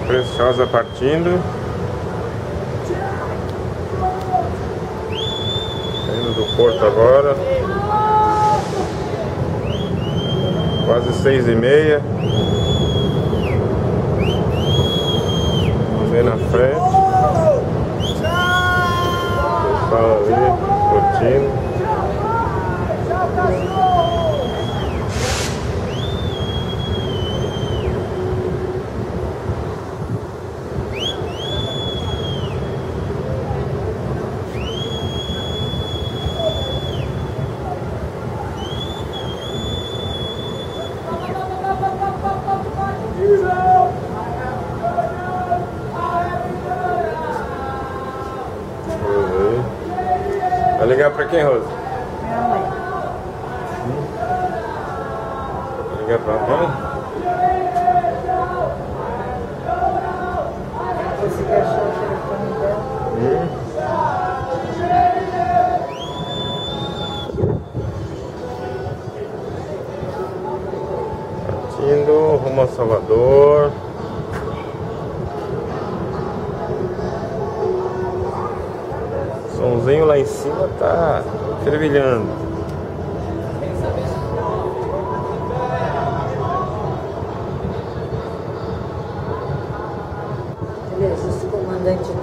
Preciosa partindo. Saindo do porto agora. Quase 6h30. Vamos ver na frente. O pessoal ali curtindo. Vai ligar pra quem, Rosa? Minha mãe. Vai ligar pra mãe? Consegui achar o telefone dela. Partindo rumo a Salvador. Somzinho lá em cima tá fervilhando. Beleza, esse comandante